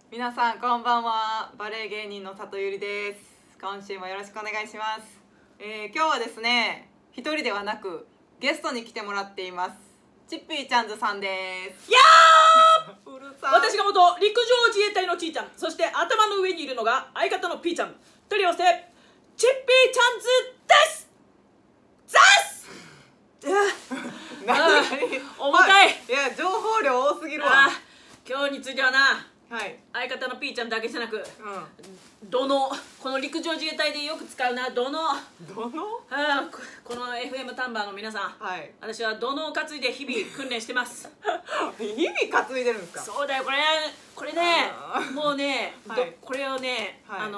皆さんこんばんは。バレエ芸人の里ゆりです。今週もよろしくお願いします。今日はですね、一人ではなくゲストに来てもらっています。チッピーちゃんずさんです。 やーうるさい。 私が元陸上自衛隊のちーちゃん、そして頭の上にいるのが相方のピーちゃん、取り合わせチッピーちゃんずですザス何重たい。 いや、情報量多すぎるわ。 今日についてはな、 はい。 相方のピーちゃんだけじゃなく、 うこの陸上自衛隊でよく使うなどのこの FM タンバーの皆さん、 はい。 私はどのを担いで日々訓練してます日々担いでるんですか？ そうだよ、これね、もうね、 はい、 これをね、 はい、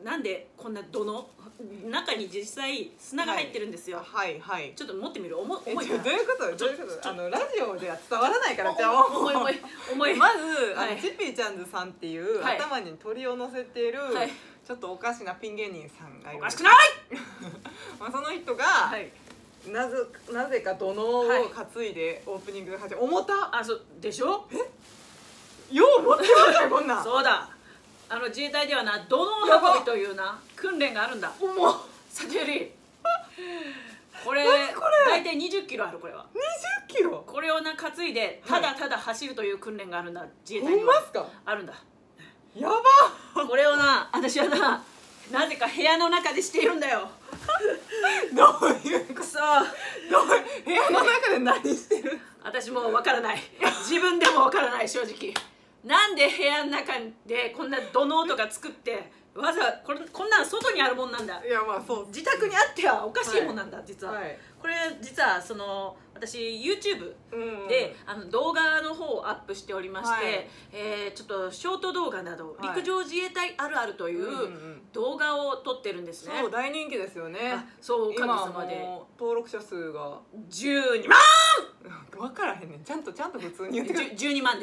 なんでこんなどの中に実際砂が入ってるんですよ。 はいはい。 ちょっと持ってみる。重いから。 どういうことラジオでは伝わらないから。じゃあ重い。 まずチッピーちゃんずさんっていう頭に鳥を乗せているちょっとおかしなピン芸人さんがいる。 おかしくないその人がなぜか土のを担いでオープニングが始まる。重た。 あ、そうでしょ。 よう持ってますねこんなん。 そうだ、自衛隊ではな、土の運びというな訓練があるんだ。さてよりこれ大体20キロある。これは 20キロ。 これをな担いでただただ走るという訓練があるんだ。自衛隊ほにはんまっすか？ あるんだ。 やば。 これをな、私はなぜか部屋の中でしているんだよ。 どういうくそ、 部屋の中で何してる？ 私もわからない。自分でもわからない、正直。なんで部屋の中でこんな土のとか作ってわざこんなん外にあるもんなんだ。 いや、まあそう。 自宅にあってはおかしいもんなんだ、実は。これ実は私 YouTube で動画の方をアップしておりまして、ちょっとショート動画など陸上自衛隊あるあるという動画を撮ってるんですね。 そう、大人気ですよね。 そう、おかげ今さまで登録者数が 12万。 分からへんねん。ちゃんと普通に言ってくれ。 12万です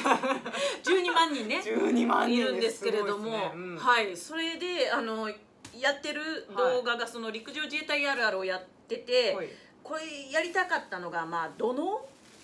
。12万人ね、 12万人いるんですけれども、はい、それでやってる動画がその陸上自衛隊あるあるをやってて、これやりたかったのが、まあ土の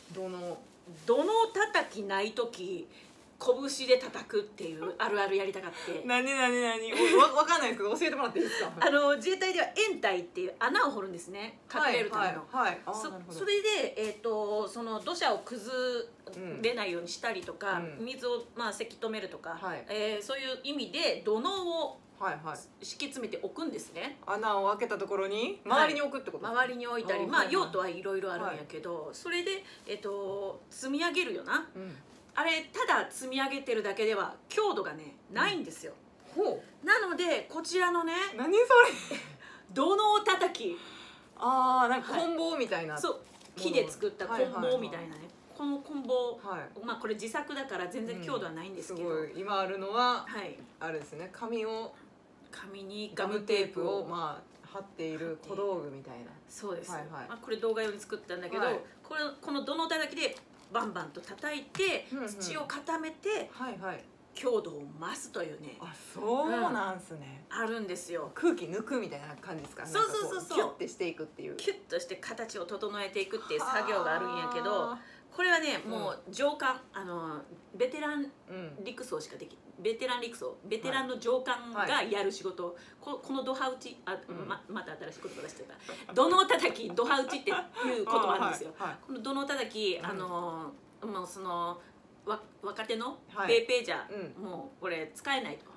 叩きない時拳で叩くっていうあるあるやりたかって。 何分かんないですけど教えてもらっていいですか？ 自衛隊では掩体っていう穴を掘るんですね、隠れるための。それでその土砂を崩れないようにしたりとか、水をせき止めるとか、そういう意味で土のを敷き詰めておくんですね。 穴を開けたところに周りに置くってこと？ 周りに置いたり、用途はいろいろあるんやけど、それで積み上げるよな。あれただ積み上げてるだけでは強度がねないんですよ。なのでこちらのね、 何それ土の叩き、 なんか棍棒みたいな、 そう、木で作った棍棒みたいなね、この棍棒、これ自作だから全然強度はないんですけど、 今あるのはあれですね、紙にガムテープを貼っている小道具みたいな。そうです。これ動画用に作ったんだけど、この土の叩きでバンバンと叩いて土を固めて強度を増すというね。そうなんすね。 あるんですよ。 空気抜くみたいな感じですか？ そうキュッてしていくっていう、 キュッとして形を整えていくっていう作業があるんやけど、これはね、もう上官ベテラン陸曹しかできベテランの上官がやる仕事。このドハ打ち、また新しい言葉出してた。土の叩き、ドハ打ちっていう言葉あるんですよ。この土の叩き、もうその若手のペーペーじゃもうこれ使えないと。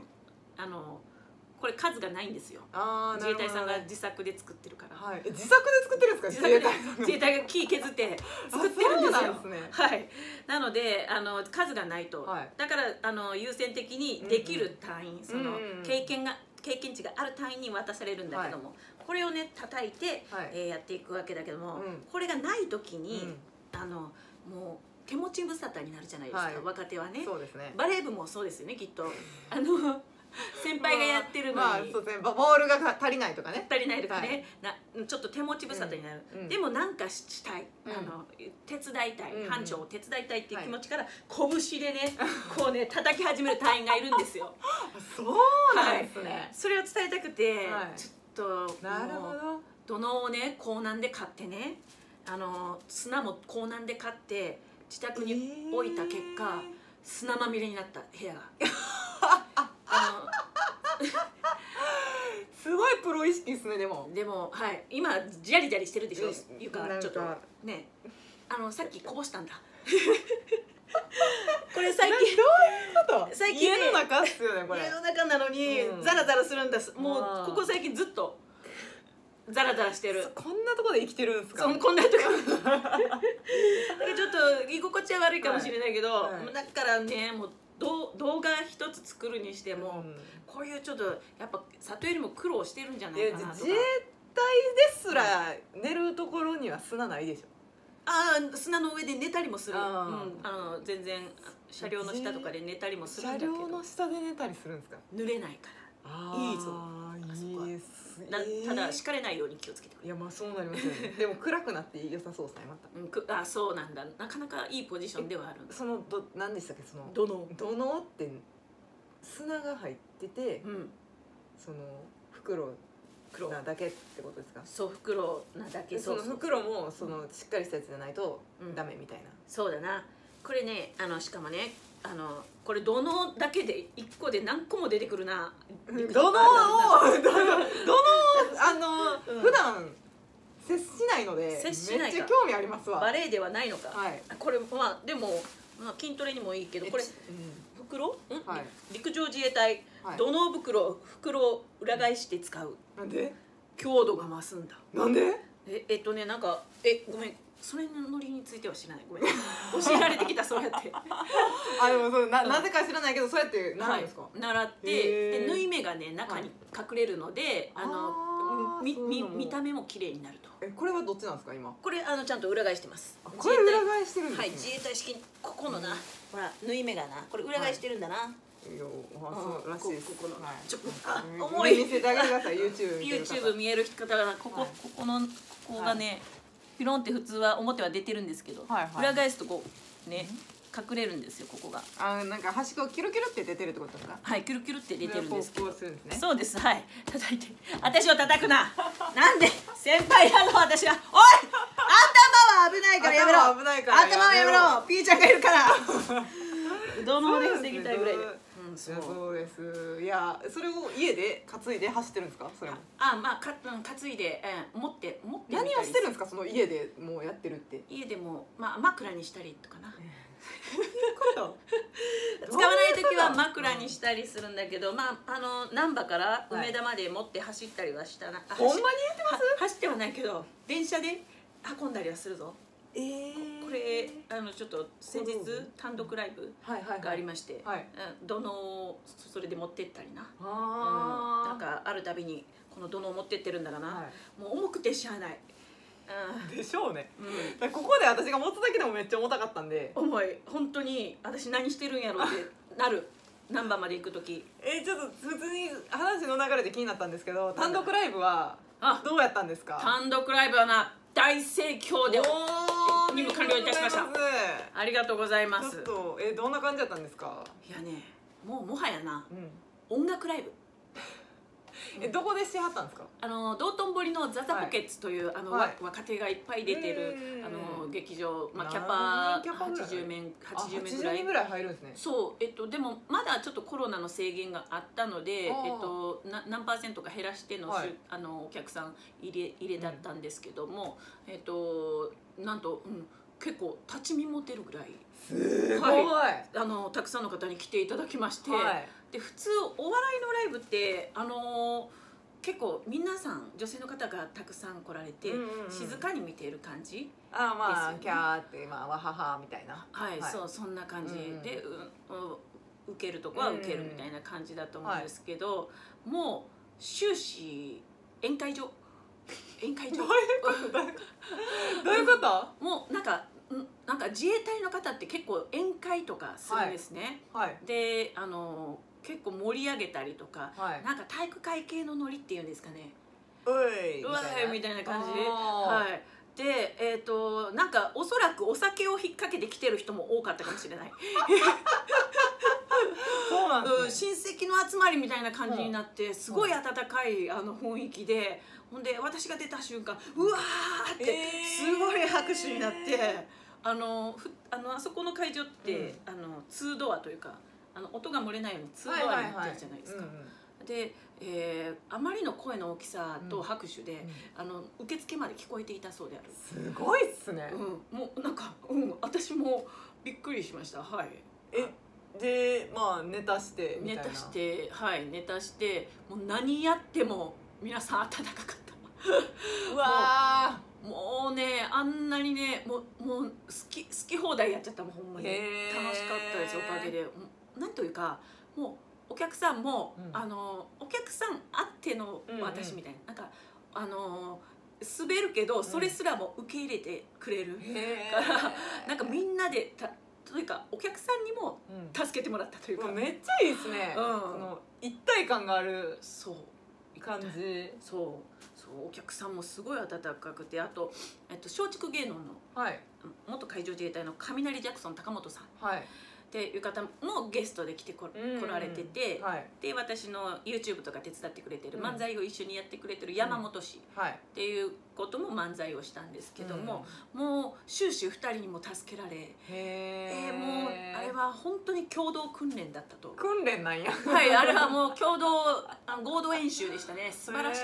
これ数がないんですよ。自衛隊さんが自作で作ってるから。 自作で作ってるんですか？ 自衛隊が木削って作ってるんですよ。はい。なので数がないと。だから優先的にできる隊員、その経験値がある隊員に渡されるんだけども、これをね叩いてやっていくわけだけども、これがない時にもう手持ち無沙汰になるじゃないですか、若手はね。バレー部もそうですよね、きっと。先輩がやってるのにボールが足りないとかね、 ちょっと手持ち無沙汰になる。でもなんかしたい、手伝いたい、班長を手伝いたいっていう気持ちから拳でねこうね叩き始める隊員がいるんですよ。 そうなんですね。 それを伝えたくて、ちょっと土のをね高難で買ってね、砂も高難で買って自宅に置いた結果、 砂まみれになった部屋がすごいプロ意識ですね。でもはい今ジャリジャリしてるでしょ床ちょっとねさっきこぼしたんだこれ最近どういうこと？ 最近家の中っすよねこれ。 家の中なのにザラザラするんです。もうここ最近ずっとザラザラしてる。 こんなとこで生きてるんですか？ こんなとこちょっと居心地は悪いかもしれないけど、だからねもう動画一つ作るにしても、こういうちょっとやっぱ里よりも苦労してるんじゃないかなとか。 自衛隊ですら寝るところには砂ないでしょ。 砂の上で寝たりもする。全然車両の下とかで寝たりもするんだけど。 車両の下で寝たりするんですか？ 濡れないから。いいぞ。いいです。ただ敷かれないように気をつけてくれ。 いやまあそうなりますよね。でも暗くなって良さそうですねまた。そうなんだ。なかなかいいポジションではある。 その何でしたっけその土のって砂が入ってて、その袋なだけってことですか？ そう袋なだけ。 その袋もそのしっかりしたやつじゃないとダメみたいな。 そうだな。これねしかもねこれ土のだけで1個で何個も出てくるな。 土の普段接しないのでめっちゃ興味ありますわ。 バレエではないのか。これでも筋トレにもいいけどこれ袋陸上自衛隊土の袋を裏返して使う。 なんで？ 強度が増すんだ。 なんで？ なんかごめんそれのノリについては知らない。ごめん教えられてきたそうやって。 でもそうなぜか知らないけどそうやって習うんですか？ 習って縫い目がね中に隠れるので見た目も綺麗になると。 これはどっちなんですか今？ これちゃんと裏返してます。 これ裏返してるんですね。 はい自衛隊式ここのなほら縫い目がなこれ裏返してるんだな。 そうらしいです。 ここの重い見せてあげてください。 YouTube 見える方がここがねピロンって普通は表は出てるんですけど裏返すとこうね隠れるんですよここが。 なんか端っこキュルキュルって出てるってことですか？ はいキュルキュルって出てるんですけど。 そうですはい叩いて私を叩くな。なんで先輩なの私は。おい頭は危ないからやめろ。頭はやめろ。ピーちゃんがいるからどので防ぎたいぐらいで。 そうです。いやそれを家で担いで走ってるんですか？それもまあ担いで持って何をしてるんですか？その家でもうやってるって。 家でも枕にしたりとかな。使わない時は枕にしたりするんだけど難波から梅田まで持って走ったりはしたな。 ほんまに言ってます？ 走ってはないけど電車で運んだりはするぞ。これちょっと先日単独ライブがありまして土のをそれで持ってったりな。なんかあるたびにこの土のを持ってってるんだがな。もう重くてしゃあない。 でしょうね。ここで私が持つだけでもめっちゃ重たかったんで。 重い本当に私何してるんやろってなる。難波まで行く時ちょっと普通に話の流れで気になったんですけど単独ライブはどうやったんですか？ 単独ライブはな大盛況で任務完了いたしました。ありがとうございます。 ちょっとどんな感じだったんですか？ いやねもはやな音楽ライブ。 どこでしはったんですか？ 道頓堀のザザポケッツという若手がいっぱい出てる劇場キャパ80名ぐらい入るんですね。 そうでもまだちょっとコロナの制限があったので何%か減らしてのお客さん入れだったんですけどもなんと結構立ち見も出るぐらいすごいたくさんの方に来ていただきまして。で普通お笑いのライブって結構皆さん女性の方がたくさん来られて静かに見ている感じですよね。 キャーってわははみたいな。 そんな感じで受けるとこは受けるみたいな感じだと思うんですけどもう終始宴会場。どういうこともうなんか自衛隊の方って結構宴会とかするんですね。で結構盛り上げたりとか、なんか体育会系のノリっていうんですかね。 ういみたいな感じでなんかおそらくお酒を引っ掛けてきてる人も多かったかもしれない。 そうなんですね。 親戚の集まりみたいな感じになってすごい温かい雰囲気でほんで私が出た瞬間うわーってすごい拍手になってあそこの会場って、2ドアというか音が漏れないように2ドアになってるじゃないですか。で、あまりの声の大きさと拍手で、受付まで聞こえていたそうである。 すごいっすね。 もうなんか、私もびっくりしました。はい。 でまあネタしてみたいな。 ネタしてもう何やっても皆さん温かかった。 うわー、もうね、あんなにね、もう好き放題やっちゃったもん、ほんまに楽しかったです。おかげでなんというか、もうお客さんも、お客さんあっての私みたいな、なんか滑るけどそれすらも受け入れてくれるからなんかみんなでというかお客さんにも助けてもらったというか、 めっちゃいいですね。その一体感がある感じ。 お客さんもすごい温かくて、あと松竹芸能の元海上自衛隊の雷ジャクソン高本さんっていう方もゲストで来られてて、で私の YouTube とか手伝ってくれてる、漫才を一緒にやってくれてる山本氏っていうことも漫才をしたんですけども、もう終始2人にも助けられ、もうあれは本当に共同訓練だったと。 訓練なんや。 はい、あれはもう合同演習でしたね。素晴らしかった。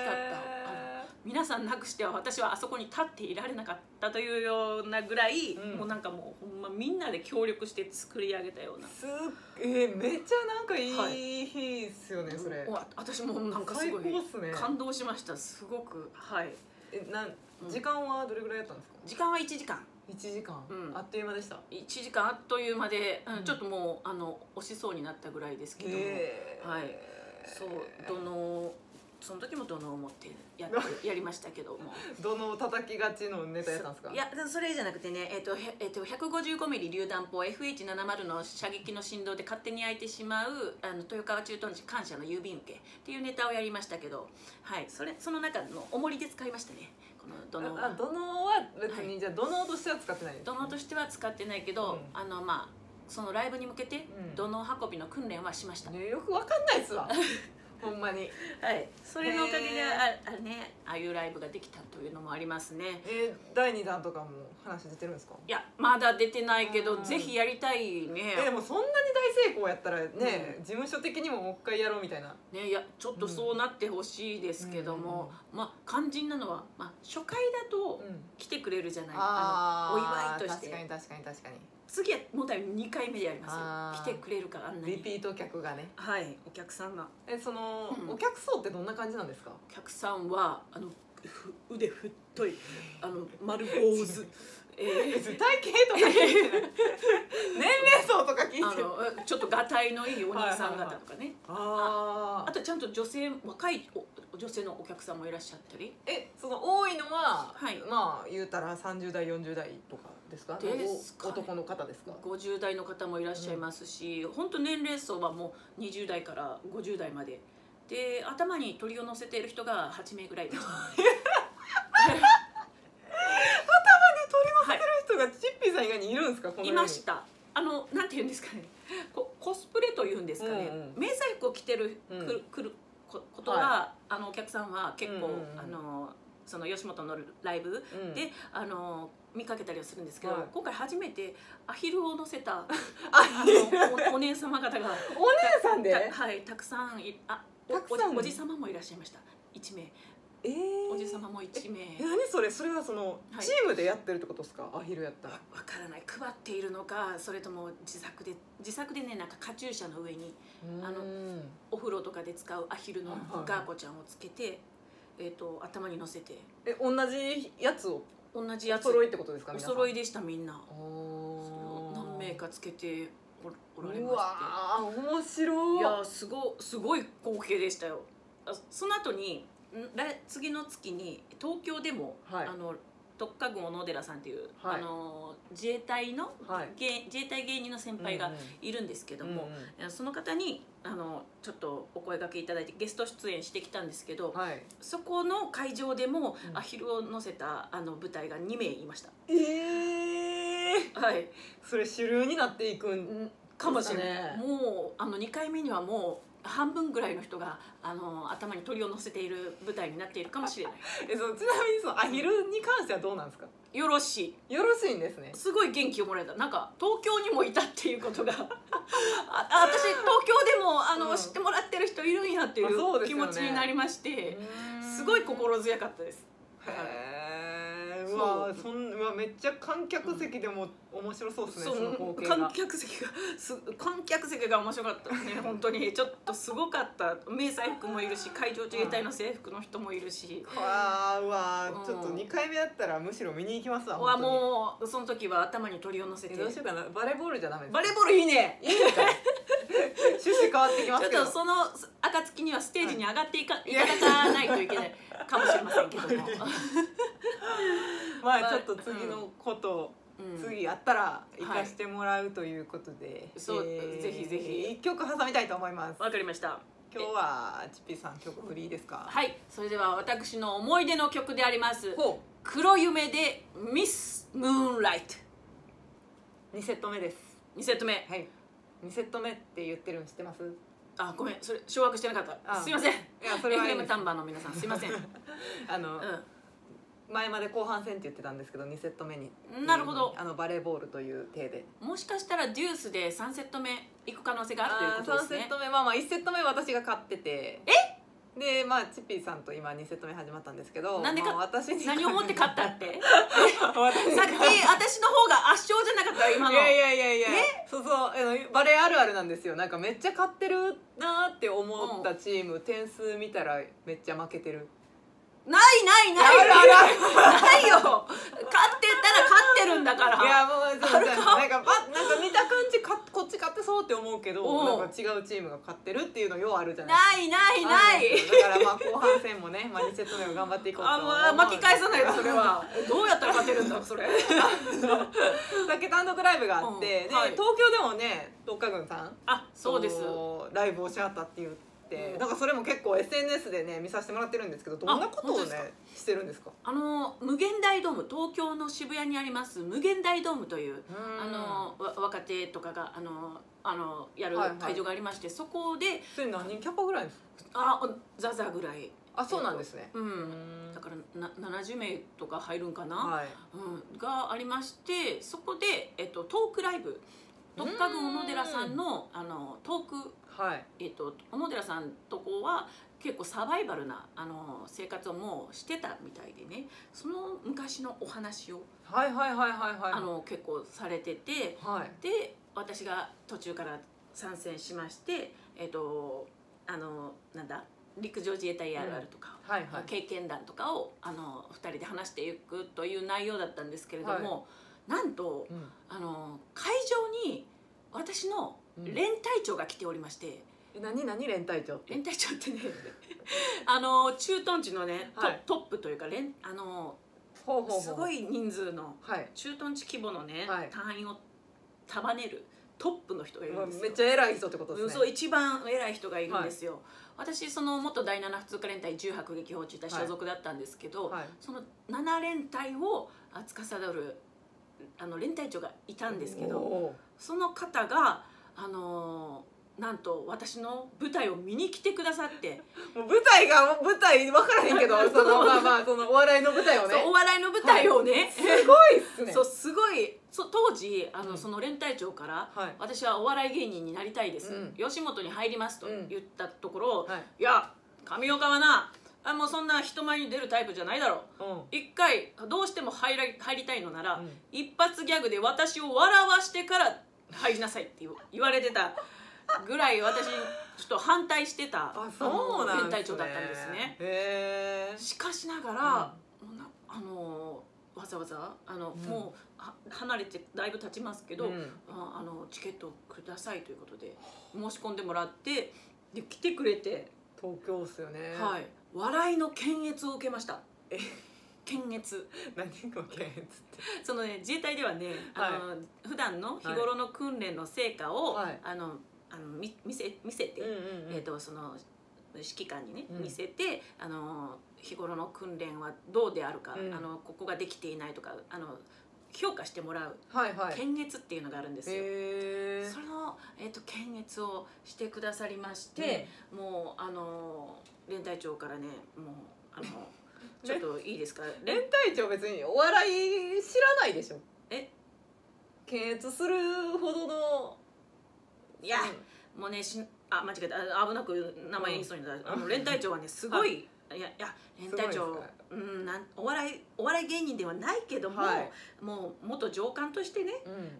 皆さんなくしては私はあそこに立っていられなかったというようなぐらい、もうなんかもうほんまみんなで協力して作り上げたような。 めっちゃなんかいい日っすよね、それ。 私もなんかすごい感動しました。すごく。はい。 時間はどれぐらいやったんですか？ 時間は1時間。 1時間、あっという間でした。 1時間あっという間で、ちょっともう押しそうになったぐらいですけども、はい、そうその時も土のうを持ってやりましたけども。 土のう叩きがちのネタやったんですか？ いや、それじゃなくてね、155ミリ榴弾砲 FH70 の射撃の振動で勝手に開いてしまう豊川駐屯地感謝の郵便受けっていうネタをやりましたけど、はい、その中のおもりで使いましたね、この土のうは。 土のうは別に、じゃあ土のうとしては使ってないんですか？ 土のうとしては使ってないけど、まあそのライブに向けて土のう運びの訓練はしました。 よくわかんないっすわ。ほんまに。 はい、それのおかげでああいうライブができたというのもありますね。 第2弾とかも話出てるんですか？ いや、まだ出てないけどぜひやりたいね。 でもそんなに大成功やったらね、事務所的にももう一回やろうみたいなね。いや、ちょっとそうなってほしいですけども、まあ肝心なのは、初回だと来てくれるじゃない、お祝いとして。 確かに。 次はもう2回目でやりますよ。来てくれるか、あんなにリピート客がね。 はい、お客さんが。 お客層ってどんな感じなんですか？ お客さんは腕太い丸坊主体型とか聞いてない。年齢層とか聞いてる。 ちょっとがたいのいいお兄さん方とかね。あとちゃんと若い女性のお客さんもいらっしゃったり。 多いのはまあ言うたら30代40代とかですか？男の方ですか ？50代の方もいらっしゃいますし、本当年齢層はもう20代から50代までで、頭に鳥を乗せている人が8名ぐらいです。 人がチッピーさん以外にいるんですか？ いました。なんていうんですかね、コスプレというんですかね、迷彩服を着て来ることは、お客さんは結構その吉本のライブで見かけたりはするんですけど、今回初めてアヒルを乗せたお姉様方が、 お姉さんで、 はい、たくさんおじ様もいらっしゃいました。1名。おじ様も1名。 何それ？それはチームでやってるってことですか？アヒルやったら。 わからない。配っているのか、それとも自作でね、なんかカチューシャの上にお風呂とかで使うアヒルのガーコちゃんをつけて、頭に乗せて。 同じやつを？ 同じやつ。 お揃いってことですか？ お揃いでした、みんな。何名かつけておられまして。うわー、面白い。 いや、すごい光景でしたよ。その後に次の月に東京でも、特化軍小野寺さんっていう、自衛隊芸人の先輩がいるんですけども、その方にちょっとお声掛けいただいてゲスト出演してきたんですけど、そこの会場でもアヒルを乗せた舞台が2名いました。はい、 それ主流になっていくんかもしれない。もう2回目にはもう半分ぐらいの人が頭に鳥を乗せている舞台になっているかもしれない。 ちなみにアヒルに関してはどうなんですか？ いよろしい。 よろしいんですね。 すごい元気をもらえた。なんか東京にもいたっていうことが私東京でも知ってもらってる人いるんやっていう気持ちになりまして、すごい心強かったです。 へえ、うわ、めっちゃ観客席でも面白そうですね。その光景が。 観客席が面白かったね。本当にちょっとすごかった。迷彩服もいるし、海上自衛隊の制服の人もいるし。 うわ、ちょっと2回目だったらむしろ見に行きますわ。 もうその時は頭に鳥を乗せて。 どうしようかな。バレーボールじゃダメですか。 バレーボールいいね。いいねか。 趣旨変わってきますけど。 ちょっとその暁にはステージに上がっていただかないといけないかもしれませんけども。 まあちょっと次のこと次やったら行かしてもらうということで、 そうぜひぜひ 1曲挟みたいと思います。 わかりました。 今日はちっぴーさん曲フリーですか？ はい、それでは私の思い出の曲であります「黒夢」で「ミス・ムーンライト」 2セット目です。 2セット目、 はい、2セット目って言ってるの知ってます？ あ、ごめん、それ掌握してなかった。すいません。いや、それは FM タンバーの皆さんすいません。 前まで後半戦って言ってたんですけど、2セット目に、 なるほど、 バレーボールという体で、 もしかしたらデュースで3セット目行く可能性があるということですね。 3セット目、1セット目私が勝ってて、でチッピーさんと今2セット目始まったんですけど、 なんで私に何を思って勝ったってさっき私の方が圧勝じゃなかった今の。いやそうバレーあるあるなんですよ。なんかめっちゃ勝ってるなって思ったチーム、点数見たらめっちゃ負けてる。 ないよ。勝ってたら勝ってるんだから。 いやもうなんか見た感じこっち勝ってそうって思うけど、なんか違うチームが勝ってるっていうのようあるじゃないですか。ない。だから後半戦もね、2セット目を頑張っていこうと思う。 巻き返さないとそれはどうやったら勝てるんだそれ。 さっき単独ライブがあって、で東京でもね、東華軍さんそうですライブをしはったっていう。なんかそれも結構 SNS でね見させてもらってるんですけど、どんなことをねしてるんですか？ 無限大ドーム、東京の渋谷にあります無限大ドームという若手とかがやる会場がありまして、そこでそれ何人キャパぐらいですか？ ザザぐらい。 そうなんですね。 だから70名とか入るんかな、がありまして、そこでトークライブ、特化軍小野寺さんのトーク、小野寺さんとこは結構サバイバルな生活をもうしてたみたいでね、その昔のお話を結構されてて、で私が途中から参戦しまして、なんだ陸上自衛隊あるあるとか、経験談とかを2人で話していくという内容だったんですけれども、なんと会場に私の連隊長が来ておりまして。 何連隊長って？ 連隊長ってね駐屯地のねトップというかすごい人数の駐屯地規模のね隊員を束ねるトップの人がいるんですよ。 めっちゃ偉い人ってことですね。 そう、一番偉い人がいるんですよ。私その元第7普通科連隊10迫撃砲中隊所属だったんですけど、その7連隊を司る連隊長がいたんですけど、その方がなんと私の舞台を見に来てくださって、 もう舞台分からへんけどそのお笑いの舞台をね、 お笑いの舞台をね、 すごいっすね。 そう、すごい。当時その連隊長から「私はお笑い芸人になりたいです、吉本に入ります」と言ったところ「いや上岡はなもうそんな人前に出るタイプじゃないだろう、一回どうしても入りたいのなら、一発ギャグで私を笑わしてから入りなさい」って言われてたぐらい、私ちょっと反対してた連隊長だったんですね。しかしながら、わざわざもう離れてだいぶ経ちますけど、チケットをくださいということで申し込んでもらって、で来てくれて、 東京っすよね。 笑いの検閲を受けました。検閲。 何が検閲って？ そのね、自衛隊ではね、普段の日頃の訓練の成果を見せて、その指揮官にね見せて、日頃の訓練はどうであるか、ここができていないとか評価してもらう検閲っていうのがあるんですよ。その検閲をしてくださりまして、もう連隊長からね、もうちょっといいですか。 連隊長別にお笑い知らないでしょ。検閲するほどの。 いや、もうね間違えた、危なく名前言いそうになった。連隊長はねすごい、いや連隊長、お笑い芸人ではないけども、もう元上官としてね、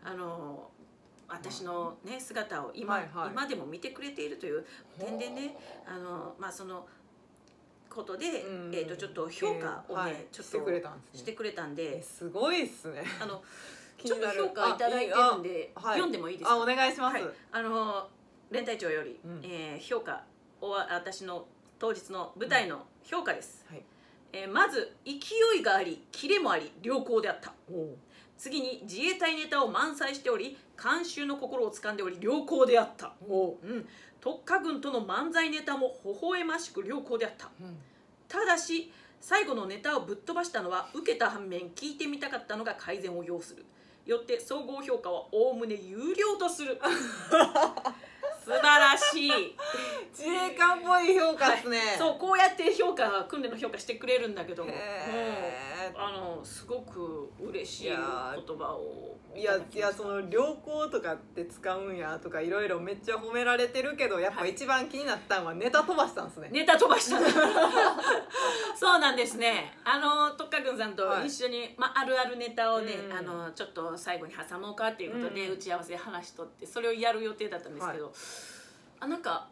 私のね姿を今でも見てくれているという点でね、そのことでちょっと評価をねちょっとしてくれたんで、 すごいっすね。 ちょっと評価いただいてるんで読んでもいいですか。 お願いします。 連隊長より評価、私の当日の舞台の評価です。まず勢いがありキレもあり良好であった。次に自衛隊ネタを満載しており観衆の心を掴んでおり良好であった。特化軍との漫才ネタも微笑ましく良好であった。ただし最後のネタをぶっ飛ばしたのは受けた反面聞いてみたかったのが改善を要する。よって総合評価はおおむね有料とする。素晴らしい。 自衛官っぽい評価ですね。 そう、こうやって訓練の評価してくれるんだけども、すごく嬉しい言葉を。 いやその良好とかって使うんやとかいろいろめっちゃ褒められてるけど、やっぱ一番気になったのはネタ飛ばしたんですね。 ネタ飛ばした。そうなんですね。特化軍さんと一緒にあるあるネタをね、ちょっと最後に挟もうかっていうことで打ち合わせで話しとって、それをやる予定だったんですけど、なんか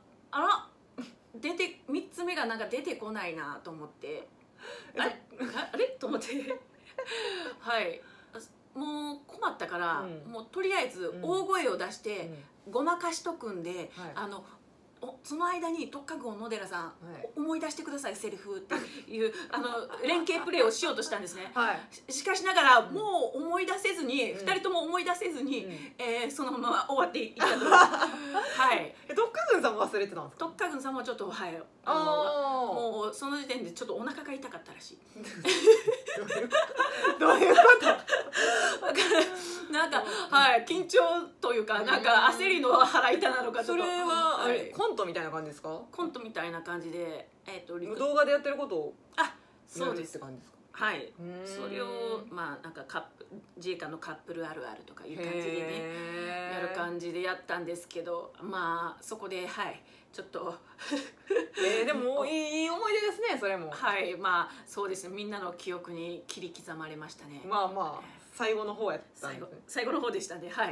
3つ目がなんか出てこないなと思って、あれと思ってはい、もう困ったから、もうとりあえず大声を出してごまかしとくんで、その間に特化軍小野寺さん、思い出してくださいセリフっていう連携プレーをしようとしたんですね。しかしながらもう思い出せずに、2人とも思い出せずにそのまま終わっていったと。 特化軍さんも忘れてたんですか。 特化軍さんもちょっともうその時点でちょっとお腹が痛かったらしい。 どういうことなんか緊張というか、なんか焦りの腹痛なのか。 それはコントみたいな感じですか。 コントみたいな感じで、 動画でやってることをそうですって感じですか。 それをなんか自衛官のカップルあるあるとかいう感じでねやる感じでやったんですけど、そこでちょっとでもいい思い出ですね、それも。 そうですね、みんなの記憶に切り刻まれましたね。 最後の方やったんですね。 最後の方でしたね。 それ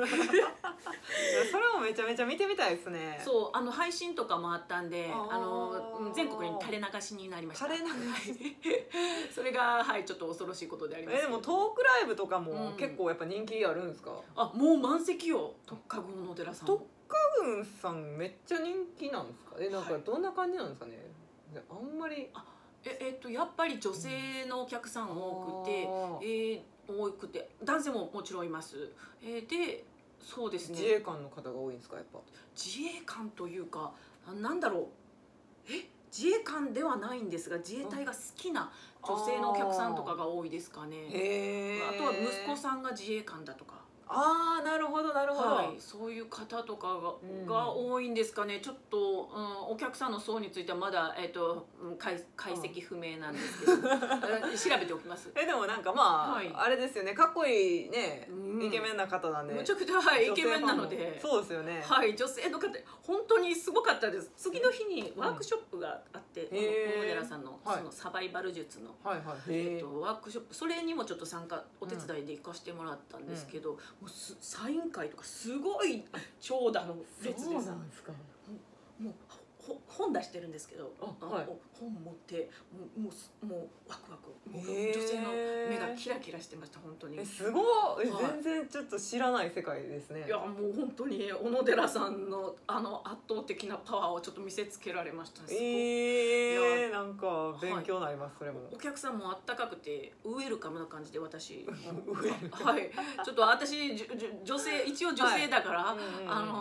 もめちゃめちゃ見てみたいですね。 そう、配信とかもあったんで、全国に垂れ流しになりました。 垂れ流しそれがちょっと恐ろしいことであります。 でもトークライブとかも結構やっぱ人気あるんですか。 もう満席よ、特化軍のお寺さん。 特化軍さんめっちゃ人気なんですか。なんかどんな感じなんですかね。あんまりやっぱり女性のお客さん多くて、男性ももちろんいます。で、そうですね。 自衛官の方が多いんですか、やっぱ。 自衛官というか、なんだろう。自衛官ではないんですが、自衛隊が好きな女性のお客さんとかが多いですかね。あとは息子さんが自衛官だとか。 なるほどなるほど。 そういう方とかが多いんですかね。ちょっとお客さんの層についてはまだ解析不明なんですけど調べておきます。 でもなんかあれですよね、かっこいいね、イケメンな方なんで。 むちゃくちゃイケメンなので。 そうですよね。 女性の方本当にすごかったです。次の日にワークショップがあって、小野寺さんのそのサバイバル術のワークショップ、それにもちょっとお手伝いで行かしてもらったんですけど、もうサイン会とかすごい長蛇の列です。 そうなんですか。 もう本出してるんですけど、本持ってもうワクワク、女性の目がキラキラしてました。本当にすごい。全然ちょっと知らない世界ですね。 いや、もう本当に小野寺さんの圧倒的なパワーをちょっと見せつけられましたね。 なんか勉強になります。それもお客さんもあったかくてウェルカムな感じで、私ちょっと私一応女性だから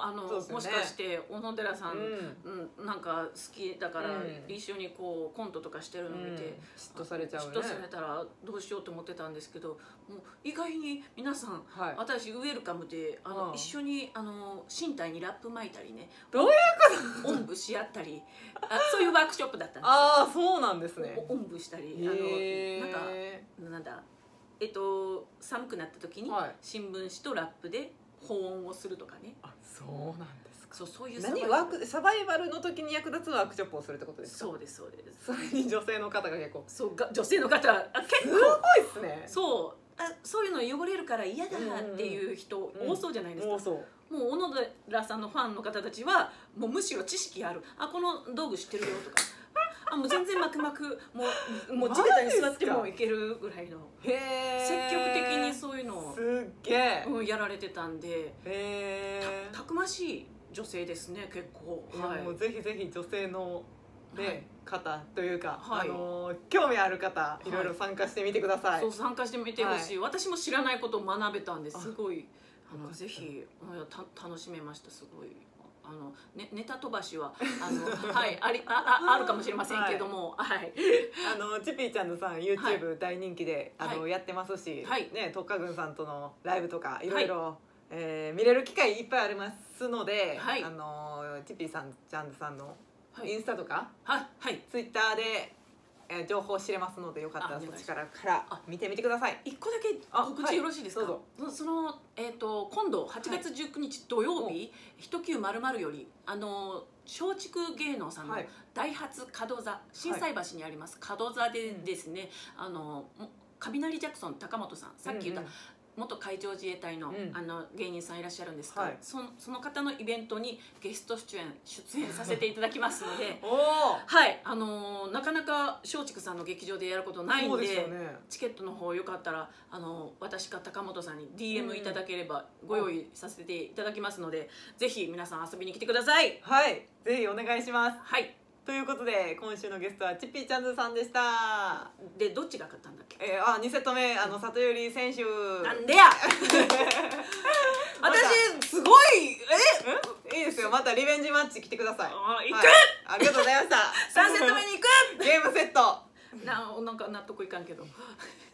もしかして小野寺さん、なんか好きだから一緒にこうコントとかしてるのを見て嫉妬されちゃうね。 嫉妬されたらどうしようと思ってたんですけど、もう意外に皆さん、私ウェルカムで一緒に身体にラップ巻いたりね、 どういうこと、 おんぶし合ったり、そういうワークショップだったんです。 ああ、そうなんですね。 おんぶしたり、なんだ寒くなった時に新聞紙とラップで保温をするとかね。 あ、そうなんですか。 そういうサバイバルの時に役立つワークショップをするってことですか。 そうです、そうです。 それに女性の方が結構、 女性の方結構すごいですね。 そういうの汚れるから嫌だっていう人多そうじゃないですか。もう小野寺さんのファンの方たちはもうむしろ知識ある、この道具知ってるよとか。もう全然幕もう地べたに座ってもいけるぐらいの、積極的にそういうのをすっげえやられてたんで、たくましい女性ですね、結構。 もうぜひぜひ女性の方というか、興味ある方いろいろ参加してみてください。 そう、参加してみてほしい。私も知らないことを学べたんですごいぜひ楽しめました。すごいネタ飛ばしはあるかもしれませんけども、 チピーちゃんのさん YouTube 大人気でやってますし、特化軍さんとのライブとかいろいろ見れる機会いっぱいありますので、チピーちゃんさんのインスタとか Twitter で情報知れますので、よかったらそっちから見てみてください。 一個だけ告知よろしいですか。今度8月19日土曜日、1900より松竹芸能さんのダイハツ門座、心斎橋にあります門座でですね、雷ジャクソン高本さん、さっき言った元海上自衛隊の芸人さんいらっしゃるんですが、その方のイベントにゲスト出演させていただきますのでなかなか松竹さんの劇場でやることないんで、チケットの方よかったら私か高本さんに DM いただければご用意させていただきますので、ぜひ皆さん遊びに来てください。 はい、ぜひお願いします。ということで今週のゲストはチッピーちゃんずさんでした。 でどっちが勝ったんだっけ。 2セット目里寄選手。 なんでや私すごいいいですよ、またリベンジマッチ来てください。 行く、 ありがとうございました。 3セット目に行くゲームセットなんか納得いかんけど